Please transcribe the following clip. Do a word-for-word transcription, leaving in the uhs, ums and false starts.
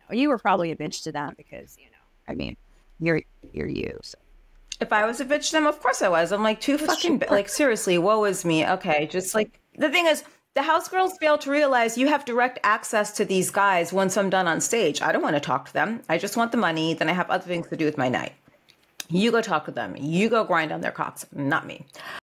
you were probably a bitch to them because, you know, I mean, you're, you're you. So. If I was a bitch to them, of course I was. I'm like, too fucking, like, seriously, woe is me. Okay, just like, the thing is, the house girls fail to realize you have direct access to these guys once I'm done on stage. I don't want to talk to them. I just want the money. Then I have other things to do with my night. You go talk to them. You go grind on their cocks, not me.